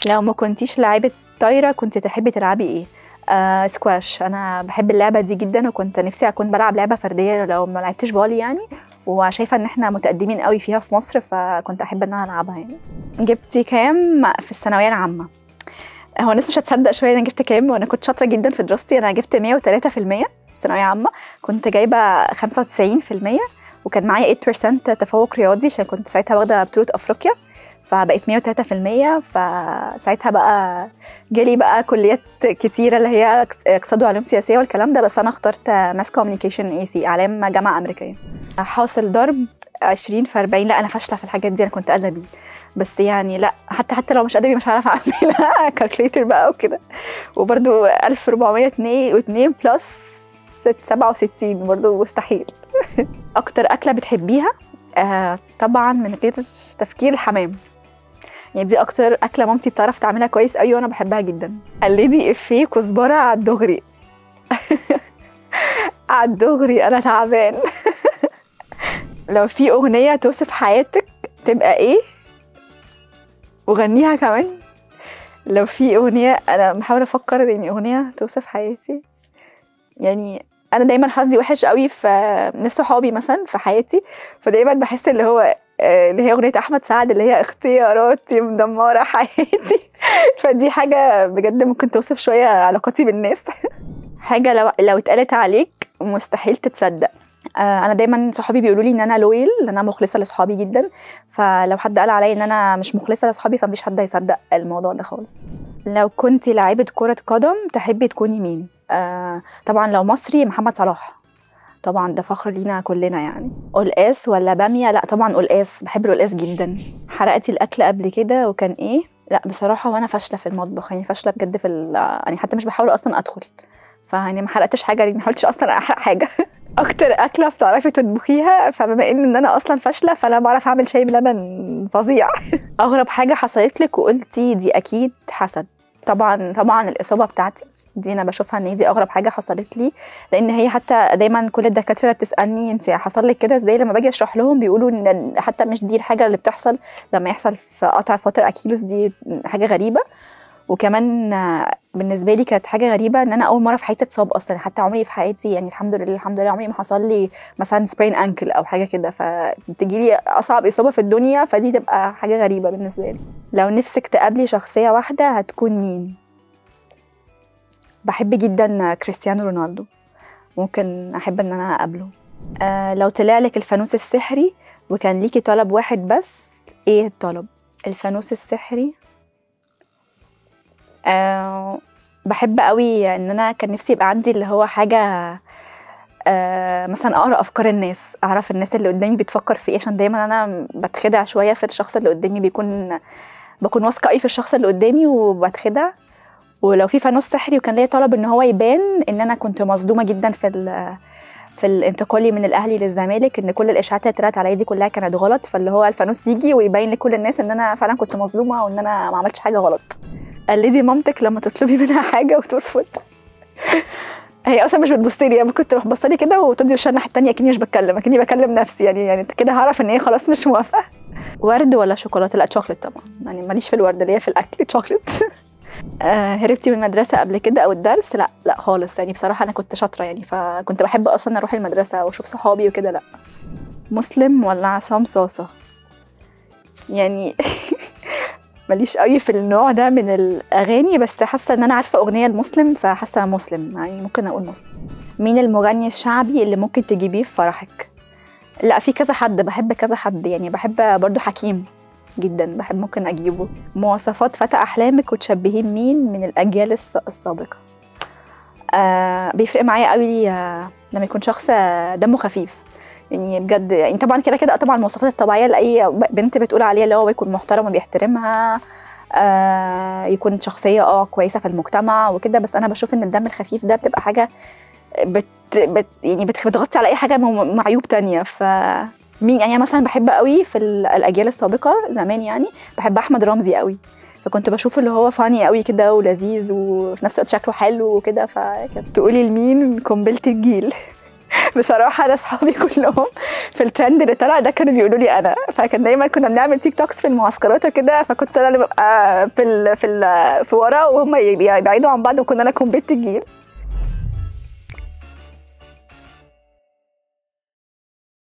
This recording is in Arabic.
لو ما كنتيش لاعبة طايرة كنت تحبي تلعبي ايه؟ سكواش. انا بحب اللعبة دي جدا، وكنت نفسي اكون بلعب لعبة فردية لو ما لعبتش فولي يعني، وشايفة ان احنا متقدمين قوي فيها في مصر، فكنت احب ان انا العبها يعني. جبتي كام في الثانوية العامة؟ هو الناس مش هتصدق شوية انا جبت كام، وانا كنت شاطرة جدا في دراستي. انا جبت 103% في ثانوية عامة، كنت جايبة 95%، وكان معايا 8% تفوق رياضي عشان كنت ساعتها واخدة بطولة افريقيا، فبقيت 103%. فساعتها بقى جالي بقى كليات كتيرة اللي هي اقتصاد وعلوم سياسية والكلام ده، بس أنا اخترت ماس كوميونيكيشن اي سي، إعلام جامعة أمريكية. حاصل ضرب 20 في 40. لا أنا فاشلة في الحاجات دي، أنا كنت أدبي بس يعني لا، حتى لو مش أدبي مش هعرف أعملها كالكليتر بقى وكده. وبرده 1402 بلس 67 برضو مستحيل. أكتر أكلة بتحبيها؟ طبعا من غير تفكير الحمام، يعني دي اكتر اكله مامتي بتعرف تعملها كويس قوي وانا بحبها جدا. قلدي افيه كزبره على الدغري. على الدغري انا تعبان. لو في اغنيه توصف حياتك تبقى ايه؟ وغنيها كمان. لو في اغنيه، انا بحاول افكر يعني اغنيه توصف حياتي، يعني انا دايما حظي وحش قوي في ناس صحابي مثلا في حياتي، فدايما بحس اللي هو اللي هي اغنيه احمد سعد اللي هي اختياراتي مدمره حياتي. فدي حاجه بجد ممكن توصف شويه علاقتي بالناس. حاجه لو اتقالت عليك مستحيل تتصدق. انا دايما صحابي بيقولوا لي ان انا لويل، ان انا مخلصه لصحابي جدا، فلو حد قال عليا ان انا مش مخلصه لصحابي فمفيش حد هيصدق الموضوع ده خالص. لو كنتي لاعبه كره قدم تحبي تكوني مين؟ طبعا لو مصري محمد صلاح، طبعا ده فخر لينا كلنا يعني. قلقاس ولا باميه؟ لا طبعا قلقاس، بحب القلقاس جدا. حرقتي الاكل قبل كده وكان ايه؟ لا بصراحه وانا فاشله في المطبخ، يعني فاشله بجد في يعني حتى مش بحاول اصلا ادخل، فيعني ما حرقتش حاجه، يعني ما حاولتش اصلا احرق حاجه. اكتر اكله بتعرفي تطبخيها؟ فبما ان انا اصلا فاشله فانا بعرف اعمل شاي بلبن فظيع. اغرب حاجه حصلت لك وقلتي دي اكيد حسد؟ طبعا الاصابه بتاعتي دي انا بشوفها ان دي اغرب حاجه حصلت لي، لان هي حتى دايما كل الدكاتره بتسالني انت حصل لك كده ازاي، لما باجي اشرح لهم بيقولوا ان حتى مش دي الحاجه اللي بتحصل لما يحصل في قطع فتره اكيلس، دي حاجه غريبه. وكمان بالنسبه لي كانت حاجه غريبه ان انا اول مره في حياتي اتصاب اصلا، حتى عمري في حياتي يعني الحمد لله عمري ما حصل لي مثلا سبرين انكل او حاجه كده، فتجي لي اصعب اصابه في الدنيا، فدي تبقى حاجه غريبه بالنسبه لي. لو نفسك تقابلي شخصيه واحده هتكون مين؟ بحب جدا كريستيانو رونالدو، ممكن احب ان انا اقابله. لو طلع لك الفانوس السحري وكان ليكي طلب واحد بس، ايه الطلب؟ الفانوس السحري بحب قوي ان انا كان نفسي يبقى عندي اللي هو حاجه مثلا اقرا افكار الناس، اعرف الناس اللي قدامي بتفكر في ايه، عشان دايما انا بتخدع شويه في الشخص اللي قدامي، بكون واثقه قوي في الشخص اللي قدامي وبتخدع. ولو في فانوس سحري وكان ليا طلب ان هو يبان ان انا كنت مصدومه جدا في الانتقالي من الاهلي للزمالك، ان كل الاشاعات اللي طلعت عليا دي كلها كانت غلط، فاللي هو الفانوس يجي ويبين لكل الناس ان انا فعلا كنت مظلومه وان انا ما عملتش حاجه غلط. قلدي مامتك لما تطلبي منها حاجه وترفض. هي اصلا مش بتبص لي، ممكن تروح بص لي كده وتدي وشها الناحيه الثانيه اكني مش بتكلم، اكني بكلم نفسي، يعني كده هعرف ان هي خلاص مش موافقه. ورد ولا شوكولاته؟ لا شوكليت طبعا، يعني ماليش في الورد، اللي هي في الاكل شوكليت. هربتي من المدرسه قبل كده او الدرس؟ لا خالص، يعني بصراحه انا كنت شاطره يعني، فكنت بحب اصلا اروح المدرسه واشوف صحابي وكده. لا. مسلم ولا عصام صاصه؟ يعني ماليش قوي في النوع ده من الاغاني، بس حاسه ان انا عارفه اغنيه المسلم، فحاسه مسلم، يعني ممكن اقول مسلم. مين المغني الشعبي اللي ممكن تجيبيه في فرحك؟ لا في كذا حد، بحب كذا حد، يعني بحب برضو حكيم جدا، بحب ممكن اجيبه. مواصفات فتى احلامك وتشبهيه مين من الاجيال السابقه؟ بيفرق معايا قوي لما يكون شخص دمه خفيف، يعني بجد، يعني طبعا كده طبعا المواصفات الطبيعيه لاي بنت بتقول عليها اللي هو يكون محترم وبيحترمها، يكون شخصيه كويسه في المجتمع وكده، بس انا بشوف ان الدم الخفيف ده بتبقى حاجه يعني بتغطي على اي حاجه معيوب تانية. مين يعني مثلا بحب قوي في الاجيال السابقه زمان، يعني بحب احمد رمزي قوي، فكنت بشوف اللي هو فاني قوي كده ولذيذ وفي نفس الوقت شكله حلو وكده، تقولي لمين قنبله الجيل؟ بصراحه انا اصحابي كلهم في الترند اللي طلع ده كانوا بيقولوا لي انا، فكان دايما كنا بنعمل تيك توكس في المعسكرات وكده، فكنت انا اللي ببقى في ورا وهم يبعدوا عن بعض، وكنا انا كومبيت الجيل.